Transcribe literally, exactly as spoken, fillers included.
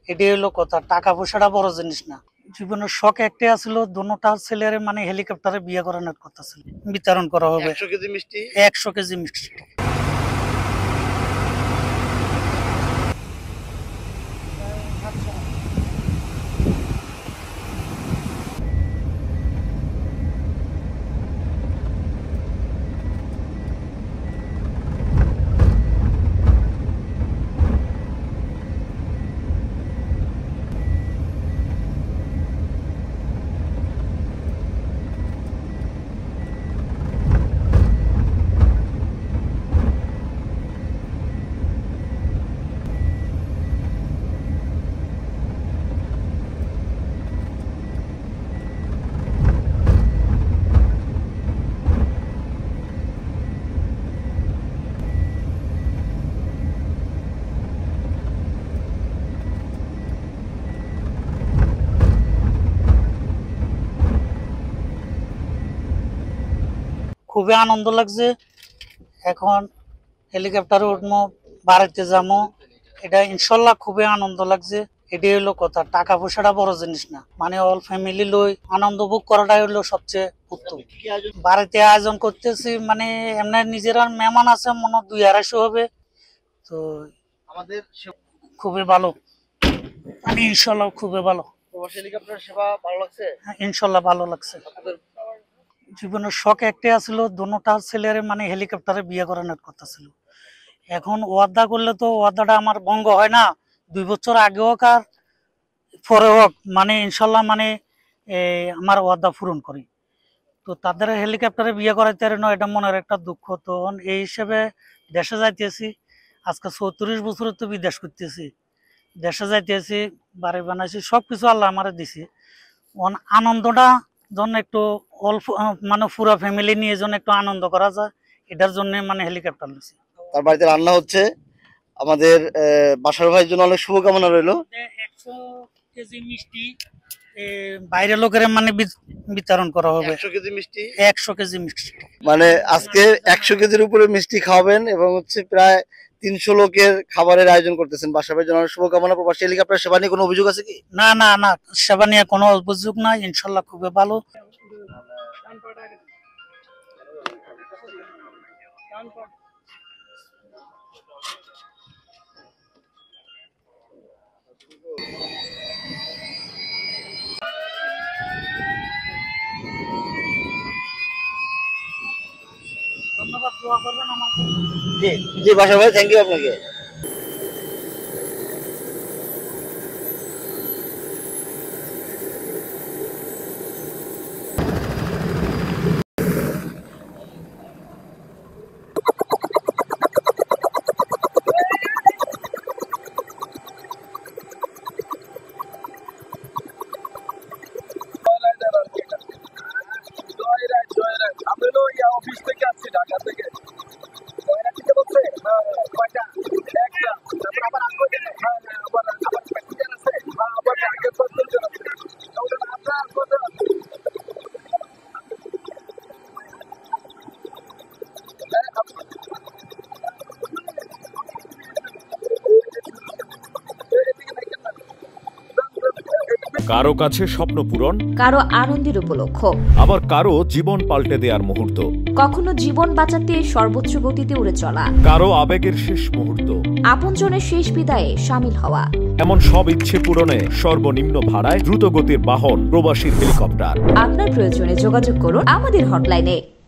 এটাই হলো কথা। টাকা পয়সাটা বড় জিনিস না। জীবনের শখ একটাই আসলো, দোনোটা ছেলের মানে হেলিকপ্টারে বিয়ে করানোর কথা ছিল। বিতরণ করা হবে একশো কেজি মিষ্টি। একশো কেজি মিষ্টি। খুবই আনন্দ লাগছে। এখন হেলিকপ্টারে উঠবো, বাড়িতে যাবো, এটা ইনশাল্লাহ খুবই আনন্দ লাগছে। এটাই হলো কথা। টাকা পয়সাটা বড় জিনিস না, মানে অল ফ্যামিলি লই আনন্দ ভোগ করাটাই হলো সবচেয়ে উত্তম। বাড়িতে আয়োজন করতেছি, মানে এমনি নিজেরা মেহমান আছে মনে দুই আড়াইশো হবে। তো আমাদের খুবই ভালো, মানে ইনশাল্লাহ খুবই ভালো। হেলিকপ্টার সেবা ভালো লাগছে, ইনশাল্লাহ ভালো লাগছে। জীবনের শখ একটাই আসলো, দোনোটা ছেলের মানে হেলিকপ্টারে বিয়ে করানোর কথা ছিল। এখন ওয়াদা করলে তো ওয়াদাটা আমার ভঙ্গ হয় না। দুই বছর আগে হোক আর পরে হোক, মানে ইনশাল্লাহ মানে আমার ওয়াদা পূরণ করি। তো তাদের হেলিকপ্টারে বিয়ে করাইতে না, এটা মনের একটা দুঃখ। তো এই হিসেবে দেশে যাইতেছি। আজকে চৌত্রিশ বছর তো বিদেশ করতেছি, দেশে যাইতেছি, বাড়ি বানাইছি, সবকিছু আল্লাহ আমারে দিছি। আনন্দটা জন্য একটু অল্প মানে পুরো ফ্যামিলি নিয়ে যেন একটু আনন্দ করা যায়, এটার জন্য মানে হেলিকপ্টার নিয়েছি। তার বাড়িতে রান্না হচ্ছে। আমাদের বাসার ভাইয়ের জন্য অনেক শুভকামনা রইলো। একশো কেজি মিষ্টি বাইরের লোকের মানে বিতরণ করা হবে। একশো কেজি মিষ্টি একশো কেজি মিষ্টি মানে আজকে একশো কেজির উপরে মিষ্টি খাওয়াবেন এবং হচ্ছে প্রায় তিনশো লোকের খাবারের আয়োজন করতেছেন। বাসার ভাইয়ের জন্য শুভকামনা। প্রবাসী হেলিকপ্টার সেবা নিয়ে কোনো অভিযোগ আছে কি? না না না, সেবা নিয়ে কোনো অভিযোগ নাই, ইনশাল্লাহ খুবই ভালো। ধন্যবাদ, দোয়া করবেন আমাকে। জি জি বাসার ভাই, থ্যাংক ইউ আপনাকে। অফিস থেকে আসছি, ঢাকা থেকে। কারো কাছে স্বপ্ন পূরণ, কারো আনন্দের উপলক্ষ, আবার কারো জীবন পাল্টে দেওয়ার মুহূর্ত, কখনো জীবন বাঁচাতে সর্বোচ্চ গতিতে উড়ে চলা, কারো আবেগের শেষ মুহূর্ত, আপনজনের শেষ বিদায়ে শামিল হওয়া, এমন সব ইচ্ছে পূরণে সর্বনিম্ন ভাড়ায় দ্রুত গতির বাহন প্রবাসীর হেলিকপ্টার। আপনার প্রয়োজনে যোগাযোগ করুন আমাদের হটলাইনে।